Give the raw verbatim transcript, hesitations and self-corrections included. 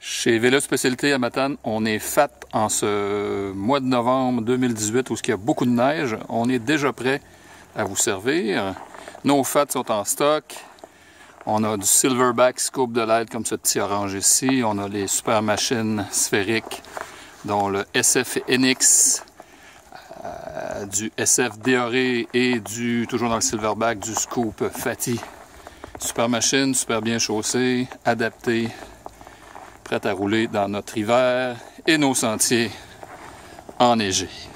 Chez Vélo Spécialité à Matane, on est fat en ce mois de novembre deux mille dix-huit où il y a beaucoup de neige. On est déjà prêt à vous servir. Nos fats sont en stock. On a du Silverback Scope de L E D comme ce petit orange ici. On a les super machines sphériques dont le S F N X, euh, du S F Doré et du, toujours dans le Silverback, du Scoop Fatty. Super machine, super bien chaussée, adaptée, prête à rouler dans notre hiver et nos sentiers enneigés.